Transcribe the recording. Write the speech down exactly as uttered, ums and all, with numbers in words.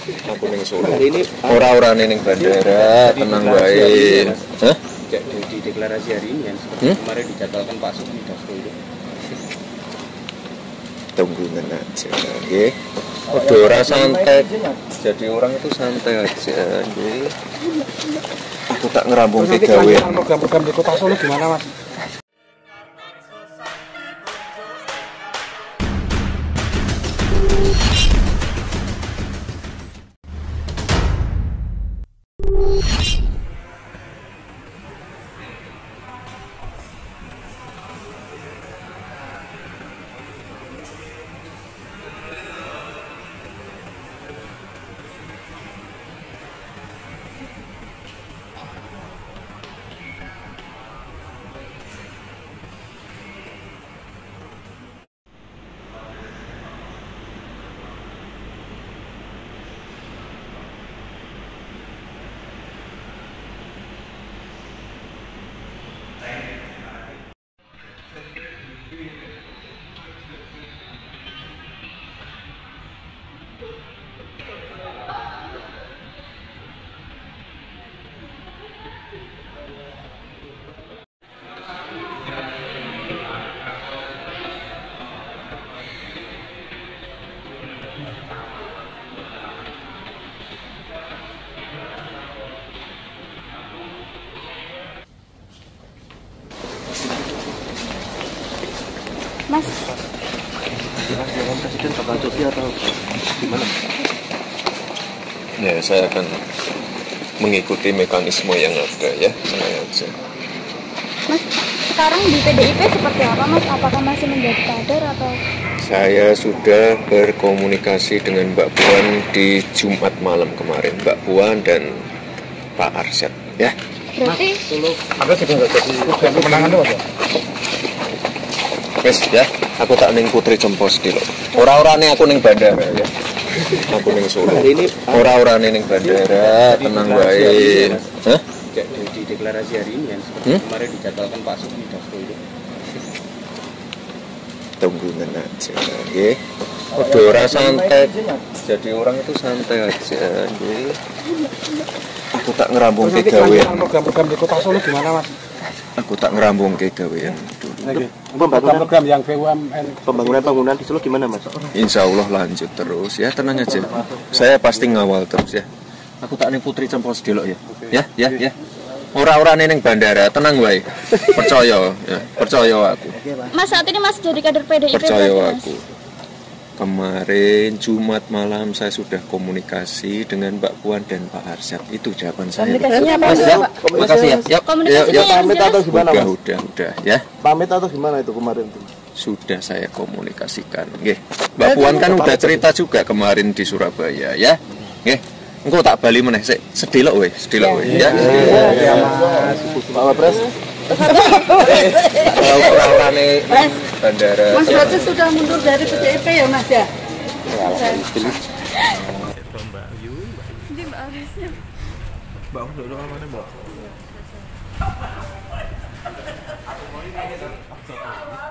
Aku ning Solo. Ini ora-orane ning bandara, tenang wae. Hah? Di deklarasi hari ini kan seperti hmm? kemarin dijadwalkan Pak Sukmi Dasko itu. Tungguin aja, nggih. Udah ora santai. Jadi orang itu santai aja, nggih. Aku tak ngerampung ke gawe. Program-program di Kota Solo gimana, Mas? Mas, Bapak Presiden bakal cuti atau gimana? Ya, saya akan mengikuti mekanisme yang ada ya, saya aja. Mas, sekarang di P D I P seperti apa, Mas? Apakah masih menjadi kader atau? Saya sudah berkomunikasi dengan Mbak Puan di Jumat malam kemarin, Mbak Puan dan Pak Arsyad, ya. Berarti? Ada sudah nggak jadi program pemenangan tuh, Pak? Wes ya, aku tak ning Putri Cempos dilo. Ora-orane aku ning bandara ya. Aku ning Solo. Ini ora-orane ning bandara, tenang wae. Hah? Di deklarasi hari ini kan seperti hmm? kemarin dijadwalkan Pak Sukmi Dasko itu. Tungguin aja, nggih. Udah ora santai. Jadi orang itu santai aja, nggih. Aku tak ngerampung ke gawean. Program-program di Kota Solo gimana, Mas? Aku tak ngerampung ke gawean dulu. Pembangunan program yang B U M N, pembangunan-pembangunan di Solo gimana, Mas? Insya Allah lanjut terus ya, tenang aja. Saya pasti ngawal terus ya. Aku tak ning Putri Cempos dulu ya. Ya, ya, ya. Ora-orane ning bandara, tenang wae. Percaya ya, percaya aku. Mas, saat ini Mas jadi kader P D I P. Percaya berarti, aku. Kemarin Jumat malam saya sudah komunikasi dengan Mbak Puan dan Pak Arsyad. Itu jawaban saya. Komunikasinya apa, Pak? Komunikasi ya. Yuk, Komunikasinya yuk, pamit atau gimana, udah, Mas? udah, udah ya. Pamit atau gimana itu kemarin tuh? Sudah saya komunikasikan. Nggih. Mbak Puan kan udah cerita juga kemarin di Surabaya ya. Nggih. Engko tak bali meneh sik. Sedilok we, sedilok we ya. Iya, Mas. Pak Wapres. Ora-orane bandara. Mas berarti sudah mundur dari P D I P ya, Mas ya? Mbak Ayu, Ini Mbak Arisnya. Mbak Ayu dulu mana, Mbak?